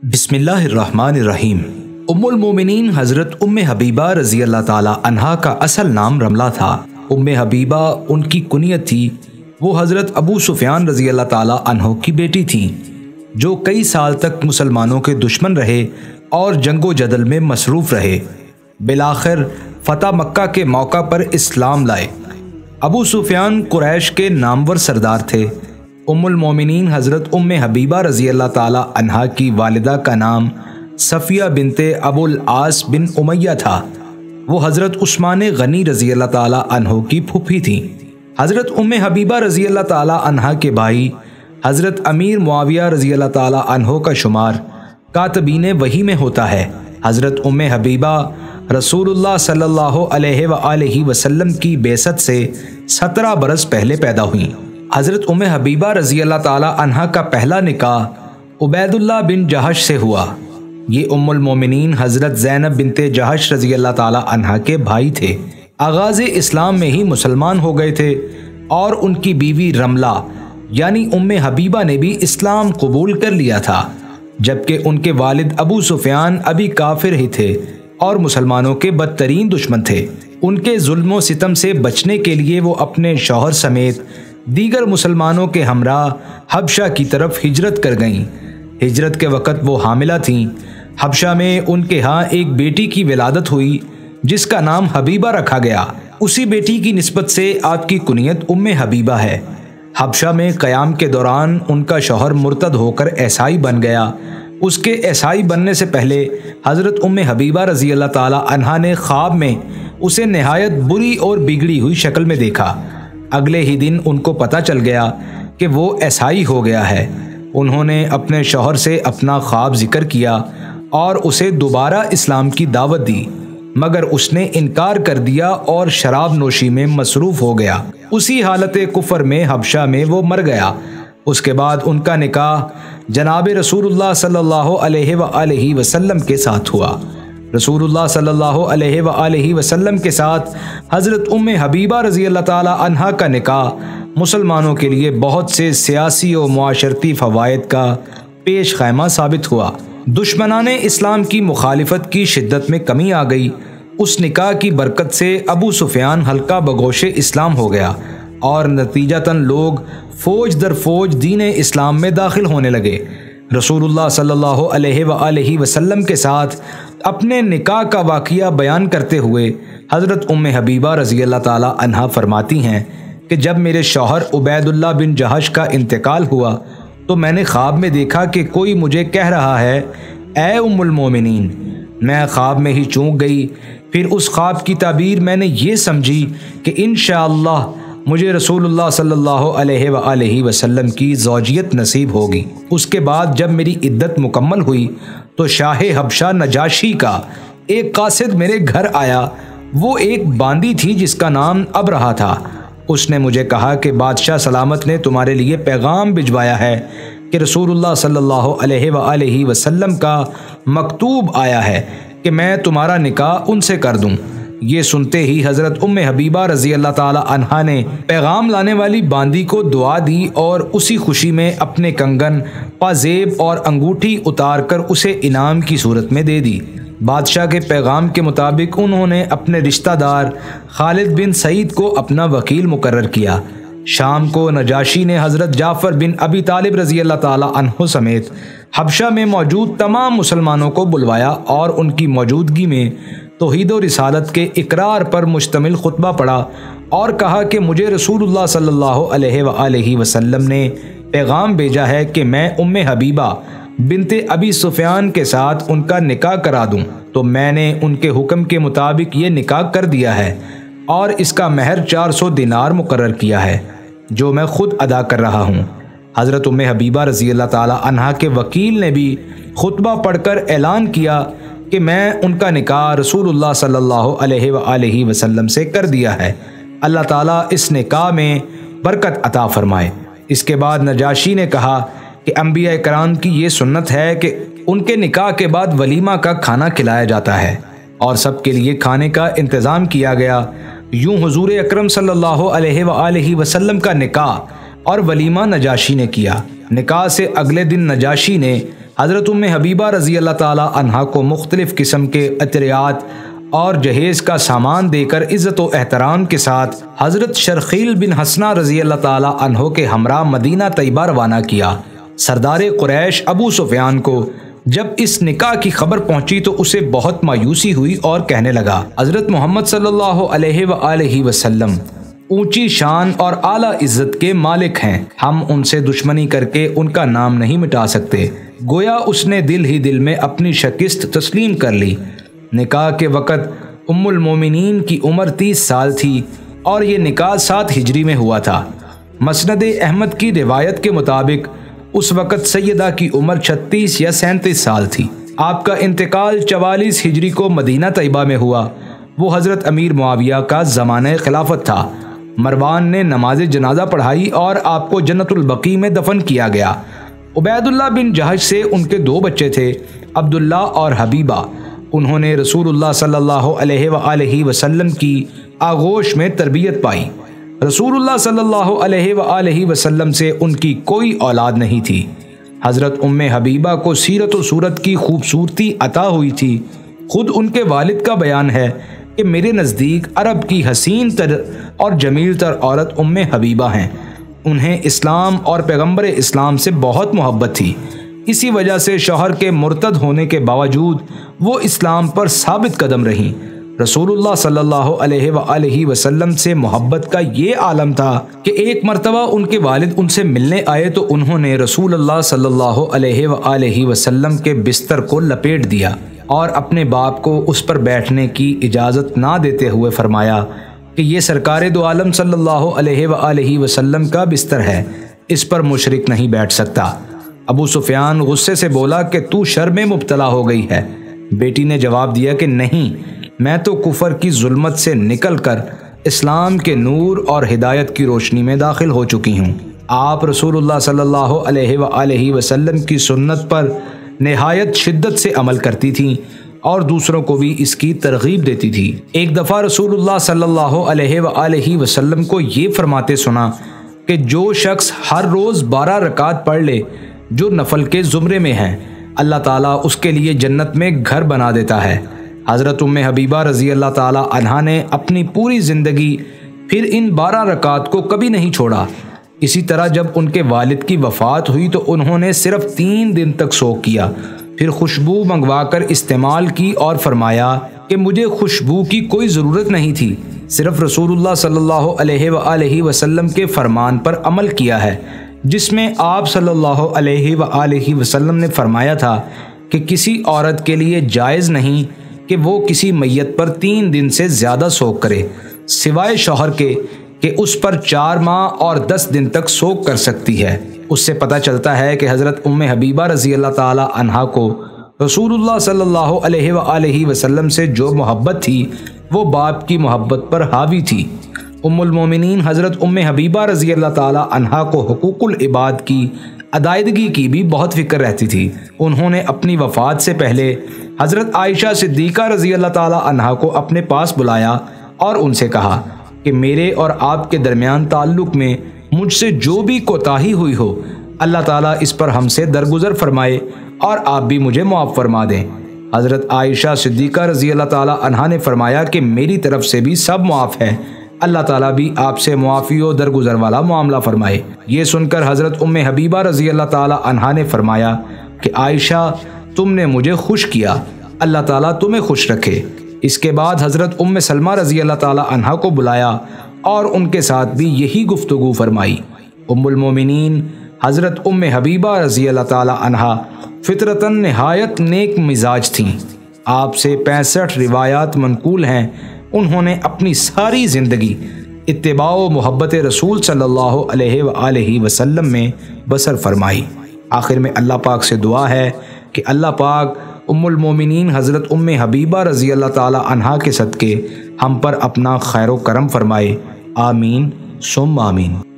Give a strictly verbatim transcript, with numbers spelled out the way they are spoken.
بسم اللہ الرحمن الرحیم۔ ام المومنین حضرت ام حبیبہ رضی اللہ تعالی عنہا کا اصل نام رملہ تھا۔ ام حبیبہ ان کی کنیت تھی۔ وہ حضرت ابو سفیان رضی اللہ تعالی عنہ کی بیٹی تھیں، جو کئی سال تک مسلمانوں کے دشمن رہے اور جنگ و جدل میں مصروف رہے۔ بالآخر فتح مکہ کے موقع پر اسلام لائے۔ ابو سفیان قریش کے نامور سردار تھے۔ ام المومنین حضرت ام حبیبہ رضی اللہ تعالی عنہا کی والدہ کا نام صفیہ بنت ابو العاص بن امیہ تھا۔ وہ حضرت عثمان غنی رضی اللہ تعالی عنہ کی پھوپھی تھیں۔ حضرت ام حبیبہ رضی اللہ تعالی عنہا کے بھائی حضرت امیر معاویہ رضی اللہ تعالی عنہ کا شمار کاتبین وحی میں ہوتا ہے۔ حضرت ام حبیبہ رسول اللہ صلی اللہ علیہ وآلہ وسلم کی بعثت سے سترہ برس پہلے پیدا ہوئیں۔ حضرت ام حبیبہ رضی اللہ تعالی عنہا کا پہلا نکاح عبید اللہ بن جہش سے ہوا۔ یہ ام المومنین حضرت زینب بنت جہش رضی اللہ تعالی عنہا کے بھائی تھے۔ آغاز اسلام میں ہی مسلمان ہو گئے تھے اور ان کی بیوی رملہ یعنی ام حبیبہ نے بھی اسلام قبول کر لیا تھا، جبکہ ان کے والد ابو سفیان ابھی کافر ہی تھے اور مسلمانوں کے بدترین دشمن تھے۔ ان کے ظلم و ستم سے بچنے کے لیے وہ اپنے شوہر سمیت دیگر مسلمانوں کے ہمراہ حبشہ کی طرف ہجرت کر گئیں۔ ہجرت کے وقت وہ حاملہ تھیں۔ حبشہ میں ان کے ہاں ایک بیٹی کی ولادت ہوئی جس کا نام حبیبہ رکھا گیا۔ اسی بیٹی کی نسبت سے آپ کی کنیت ام حبیبہ ہے۔ حبشہ میں قیام کے دوران ان کا شوہر مرتد ہو کر عیسائی بن گیا۔ اس کے عیسائی بننے سے پہلے حضرت ام حبیبہ رضی اللہ تعالی عنہا نے خواب میں اسے نہایت بری اور بگڑی ہوئی شکل میں دیکھا۔ اگلے ہی دن ان کو پتہ چل گیا کہ وہ عیسائی ہو گیا ہے۔ انہوں نے اپنے شوہر سے اپنا خواب ذکر کیا اور اسے دوبارہ اسلام کی دعوت دی، مگر اس نے انکار کر دیا اور شراب نوشی میں مصروف ہو گیا۔ اسی حالت کفر میں حبشہ میں وہ مر گیا۔ اس کے بعد ان کا نکاح جناب رسول اللہ صلی اللہ علیہ وآلہ وسلم کے ساتھ ہوا۔ رسول اللہ صلی اللہ علیہ وآلہ وسلم کے ساتھ حضرت ام حبیبہ رضی اللہ تعالی عنہا کا نکاح مسلمانوں کے لیے بہت سے سیاسی و معاشرتی فوائد کا پیش خیمہ ثابت ہوا۔ دشمنان اسلام کی مخالفت کی شدت میں کمی آ گئی۔ اس نکاح کی برکت سے ابو سفیان حلقہ بگوش اسلام ہو گیا اور نتیجتاً لوگ فوج در فوج دین اسلام میں داخل ہونے لگے۔ رسول اللہ صلی اللہ علیہ وآلہ وسلم کے ساتھ اپنے نکاح کا واقعہ بیان کرتے ہوئے حضرت ام حبیبہ رضی اللہ تعالی عنہا فرماتی ہیں کہ جب میرے شوہر عبید اللہ بن جہش کا انتقال ہوا تو میں نے خواب میں دیکھا کہ کوئی مجھے کہہ رہا ہے، اے ام المومنین۔ میں خواب میں ہی چونک گئی۔ پھر اس خواب کی تعبیر میں نے یہ سمجھی کہ انشاءاللہ مجھے رسول اللہ صلی اللہ علیہ وآلہ وسلم کی زوجیت نصیب ہوگی۔ اس کے بعد جب میری عدت مکمل ہوئی تو شاہ حبشہ نجاشی کا ایک قاصد میرے گھر آیا۔ وہ ایک باندی تھی جس کا نام ابرہہ تھا۔ اس نے مجھے کہا کہ بادشاہ سلامت نے تمہارے لیے پیغام بھجوایا ہے کہ رسول اللہ صلی اللہ علیہ وآلہ وسلم کا مکتوب آیا ہے کہ میں تمہارا نکاح ان سے کر دوں۔ یہ سنتے ہی حضرت ام حبیبہ رضی اللہ تعالی عنہا نے پیغام لانے والی باندی کو دعا دی اور اسی خوشی میں اپنے کنگن، پازیب اور انگوٹھی اتار کر اسے انعام کی صورت میں دے دی۔ بادشاہ کے پیغام کے مطابق انہوں نے اپنے رشتہ دار خالد بن سعید کو اپنا وکیل مقرر کیا۔ شام کو نجاشی نے حضرت جعفر بن ابی طالب رضی اللہ تعالی عنہ سمیت حبشہ میں موجود تمام مسلمانوں کو بلوایا اور ان کی موجودگی میں توحید و رسالت کے اقرار پر مشتمل خطبہ پڑھا اور کہا کہ مجھے رسول اللہ صلی اللہ علیہ وآلہ وسلم نے پیغام بھیجا ہے کہ میں ام حبیبہ بنت ابی سفیان کے ساتھ ان کا نکاح کرا دوں، تو میں نے ان کے حکم کے مطابق یہ نکاح کر دیا ہے اور اس کا مہر چار سو دینار مقرر کیا ہے جو میں خود ادا کر رہا ہوں۔ حضرت ام حبیبہ رضی اللہ تعالی عنہا کے وکیل نے بھی خطبہ پڑھ کر اعلان کیا کہ میں ان کا نکاح رسول اللہ صلی اللہ علیہ وآلہ وسلم سے کر دیا ہے۔ اللہ تعالیٰ اس نکاح میں برکت عطا فرمائے۔ اس کے بعد نجاشی نے کہا کہ انبیاء کرام کی یہ سنت ہے کہ ان کے نکاح کے بعد ولیمہ کا کھانا کھلایا جاتا ہے اور سب کے لیے کھانے کا انتظام کیا گیا۔ یوں حضور اکرم صلی اللہ علیہ وآلہ وسلم کا نکاح اور ولیمہ نجاشی نے کیا۔ نکاح سے اگلے دن نجاشی نے حضرت ام حبیبہ رضی اللہ تعالی عنہا کو مختلف قسم کے عطریات اور جہیز کا سامان دے کر عزت و احترام کے ساتھ حضرت شرخیل بن حسنہ رضی اللہ تعالی عنہ کے ہمراہ مدینہ طیبہ روانہ کیا۔ سردار قریش ابو سفیان کو جب اس نکاح کی خبر پہنچی تو اسے بہت مایوسی ہوئی اور کہنے لگا، حضرت محمد صلی اللہ علیہ وآلہ وسلم اونچی شان اور اعلیٰ عزت کے مالک ہیں، ہم ان سے دشمنی کر کے ان کا نام نہیں مٹا سکتے۔ گویا اس نے دل ہی دل میں اپنی شکست تسلیم کر لی۔ نکاح کے وقت ام المومنین کی عمر تیس سال تھی اور یہ نکاح سات ہجری میں ہوا تھا۔ مسند احمد کی روایت کے مطابق اس وقت سیدہ کی عمر چھتیس یا سینتیس سال تھی۔ آپ کا انتقال چوالیس ہجری کو مدینہ طیبہ میں ہوا۔ وہ حضرت امیر معاویہ کا زمانہ خلافت تھا۔ مروان نے نماز جنازہ پڑھائی اور آپ کو جنت البقیع میں دفن کیا گیا۔ عبید اللہ بن جہش سے ان کے دو بچے تھے، عبداللہ اور حبیبہ۔ انہوں نے رسول اللہ صلی اللہ علیہ وآلہ وسلم کی آغوش میں تربیت پائی۔ رسول اللہ صلی اللہ علیہ وآلہ وسلم سے ان کی کوئی اولاد نہیں تھی۔ حضرت ام حبیبہ کو سیرت و صورت کی خوبصورتی عطا ہوئی تھی۔ خود ان کے والد کا بیان ہے کہ میرے نزدیک عرب کی حسین تر اور جمیل تر عورت ام حبیبہ ہیں۔ انہیں اسلام اور پیغمبر اسلام سے بہت محبت تھی، اسی وجہ سے شوہر کے مرتد ہونے کے باوجود وہ اسلام پر ثابت قدم رہیں۔ رسول اللہ صلی اللہ علیہ وآلہ وسلم سے محبت کا یہ عالم تھا کہ ایک مرتبہ ان کے والد ان سے ملنے آئے تو انہوں نے رسول اللہ صلی اللہ علیہ وآلہ وسلم کے بستر کو لپیٹ دیا اور اپنے باپ کو اس پر بیٹھنے کی اجازت نہ دیتے ہوئے فرمایا کہ یہ سرکار دو عالم صلی اللہ علیہ وآلہ وسلم کا بستر ہے، اس پر مشرک نہیں بیٹھ سکتا۔ ابو سفیان غصے سے بولا کہ تو شر میں مبتلا ہو گئی ہے۔ بیٹی نے جواب دیا کہ نہیں، میں تو کفر کی ظلمت سے نکل کر اسلام کے نور اور ہدایت کی روشنی میں داخل ہو چکی ہوں۔ آپ رسول اللہ صلی اللہ علیہ وآلہ وسلم کی سنت پر نہایت شدت سے عمل کرتی تھیں اور دوسروں کو بھی اس کی ترغیب دیتی تھی۔ ایک دفعہ رسول اللہ صلی اللہ علیہ وآلہ وسلم کو یہ فرماتے سنا کہ جو شخص ہر روز بارہ رکعت پڑھ لے جو نفل کے زمرے میں ہیں، اللہ تعالیٰ اس کے لیے جنت میں گھر بنا دیتا ہے۔ حضرت ام حبیبہ رضی اللہ تعالیٰ عنہا نے اپنی پوری زندگی پھر ان بارہ رکعات کو کبھی نہیں چھوڑا۔ اسی طرح جب ان کے والد کی وفات ہوئی تو انہوں نے صرف تین دن تک سوگ کیا، پھر خوشبو منگوا کر استعمال کی اور فرمایا کہ مجھے خوشبو کی کوئی ضرورت نہیں تھی، صرف رسول اللہ صلی اللہ علیہ وآلہ وسلم کے فرمان پر عمل کیا ہے، جس میں آپ صلی اللہ علیہ وآلہ وسلم نے فرمایا تھا کہ کسی عورت کے لیے جائز نہیں کہ وہ کسی میت پر تین دن سے زیادہ سوگ کرے، سوائے شوہر کے کہ اس پر چار ماہ اور دس دن تک سوگ کر سکتی ہے۔ اس سے پتہ چلتا ہے کہ حضرت ام حبیبہ رضی اللہ تعالی عنہا کو رسول اللہ صلی اللہ علیہ وآلہ وسلم سے جو محبت تھی وہ باپ کی محبت پر حاوی تھی۔ ام المومنین حضرت ام حبیبہ رضی اللہ تعالی عنہا کو حقوق العباد کی ادائیگی کی بھی بہت فکر رہتی تھی۔ انہوں نے اپنی وفات سے پہلے حضرت عائشہ صدیقہ رضی اللہ تعالی عنہا کو اپنے پاس بلایا اور ان سے کہا کہ میرے اور آپ کے درمیان تعلق میں مجھ سے جو بھی کوتاہی ہوئی ہو، اللہ تعالیٰ اس پر ہم سے درگزر فرمائے اور آپ بھی مجھے معاف فرما دیں۔ حضرت عائشہ صدیقہ رضی اللہ تعالی عنہا نے فرمایا کہ میری طرف سے بھی سب معاف ہے، اللہ تعالیٰ بھی آپ سے معافی و درگزر والا معاملہ فرمائے۔ یہ سن کر حضرت ام حبیبہ رضی اللہ تعالی عنہا نے فرمایا کہ عائشہ تم نے مجھے خوش کیا، اللہ تعالیٰ تمہیں خوش رکھے۔ اس کے بعد حضرت ام سلمہ رضی اللہ تعالی عنہا کو بلایا اور ان کے ساتھ بھی یہی گفتگو فرمائی۔ ام المومنین حضرت ام حبیبہ رضی اللہ تعالی عنہا فطرتاً نہایت نیک مزاج تھیں۔ آپ سے پینسٹھ روایات منقول ہیں۔ انہوں نے اپنی ساری زندگی اتباع و محبت رسول صلی اللہ علیہ وآلہ وسلم میں بسر فرمائی۔ آخر میں اللہ پاک سے دعا ہے کہ اللہ پاک ام المومنین حضرت ام حبیبہ رضی اللہ تعالی عنہا کے صدقے ہم پر اپنا خیر و کرم فرمائے۔ آمین ثم آمین۔